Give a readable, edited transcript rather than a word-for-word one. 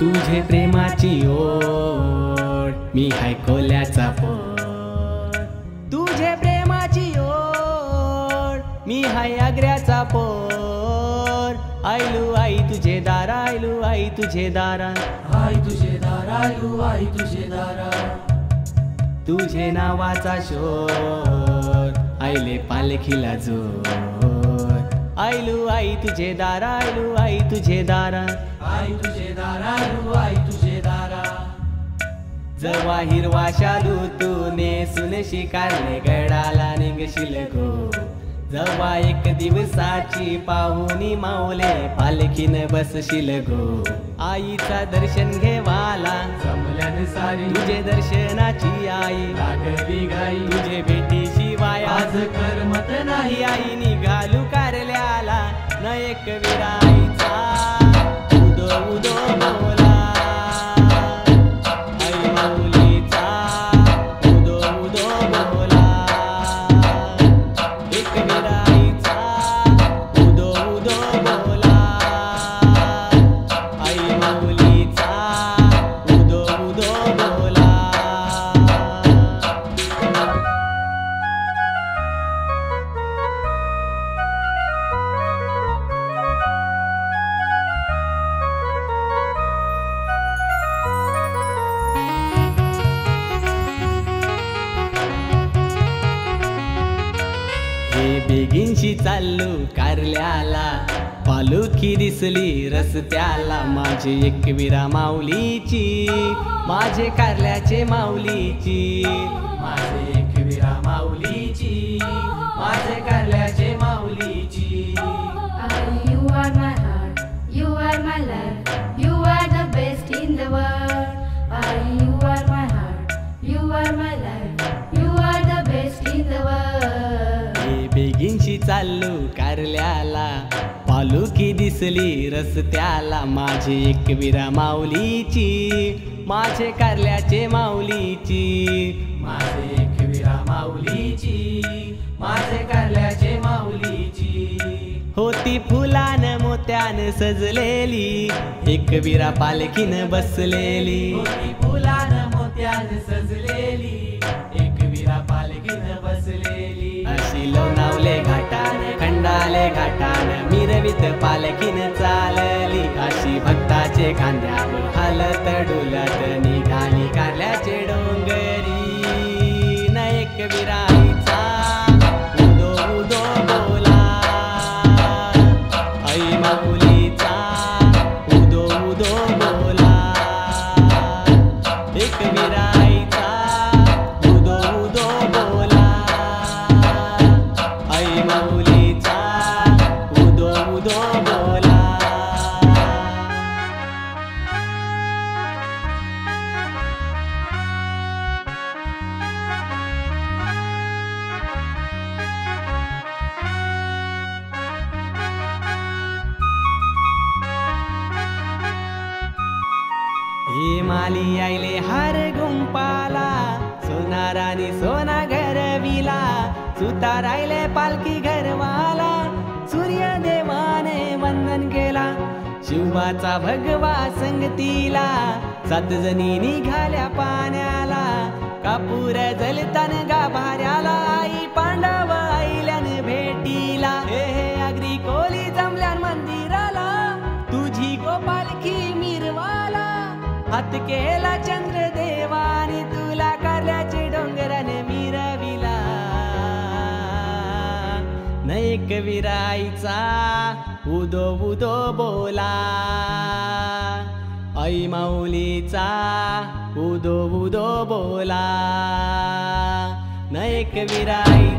तुझे प्रेमाची ओढ मी हाय कोल्याचा पोर, तुझे प्रेमाची ओढ मी हाय आग्र्याचा पोर. आयलू आई तुझे दारा, आयलू आई तुझे दारा, आई तुझे दारा, आयलू आई तुझे दारा. तुझे नावाचा शोर आईले पालखीला जोर. आयलू आई तुझे दारा, आयलू आई तुझे दारा, आई तुझे दारा, आयलू आई तुझे दारा. जवा हिरवा शालू तू नेसून शिकारले गडाला निघशील गो. जवा एक दिवसाची पाहुणी माऊले पालखीन बसशील गो. आईचा दर्शन घेवाला जमल्यान सारी तुझे दर्शनाची आई लागली गाई. तुझे भेटीशिवाय आज करमत नाही. आई निघालू कारल्याला न एक विराईचा उदो उदो बोला. आई माऊलीचा उदो उदो बोला. एक विराईचा उदो उदो बोला. आई माऊलीचा उदो उदो बोला. बेगीनशी चाललो कारल्याला पालखी दिसली रस्त्याला. माझे एकविरा माऊलीची, माझे कारल्याचे माऊलीची, माझे एकविरा माऊलीची, माझे कारल्याचे माऊलीची. You are my heart, you are my life, you are the best in the world. You are my heart, you are my life, you are the best in the world. बेगीनशी चाललो कारल्याला पालखी दिसली रस्त्याला. माझे एकविरा माऊलीची, माझे कारल्याचे माऊलीची, माझे एकविरा माऊलीची, माझे कारल्याचे माऊलीची. होती फुलान मोत्यान सजलेली एकविरा पालखीन बसलेली. होती फुलान मोत्यान सजलेली एकविरा पालखीन बसलेली. अशी लोणावले घाटान खंडाले घाटान मिरवित पालखीन चालली. अशी भक्ताचे खांद्यावर हलत डुलत निघाली कारल्याचे डोंगरी. न एकविराईचा उदो उदो बोला. आई माऊलीचा उदो उदो बोला. एकविराईचा उदो उदो बोला. आई माऊलीचा उदो उदो बोला. हे माली आईले हार गुंपाला, सोनारानी सोना घरविला. सुतार आईले पालखी घरवाला, सूर्यदेवाने वंदन केला. शिवाचा भगवा संगतीला, 7 जणी निघाल्या पाण्याला. कापूर जलतान गाभाऱ्याला, आई पांडव आईल्यान भेटीला. हे आगरी कोली जमल्यान मंदिराला, तुझी गोपालखी मिरवाला. हात केला चंद्र देवानी, तुला कारल्याचे डोंगराने मिरविला. न एकविराईचा उदो उदो बोला. आई माऊलीचा उदो उदो बोला. न एकविराई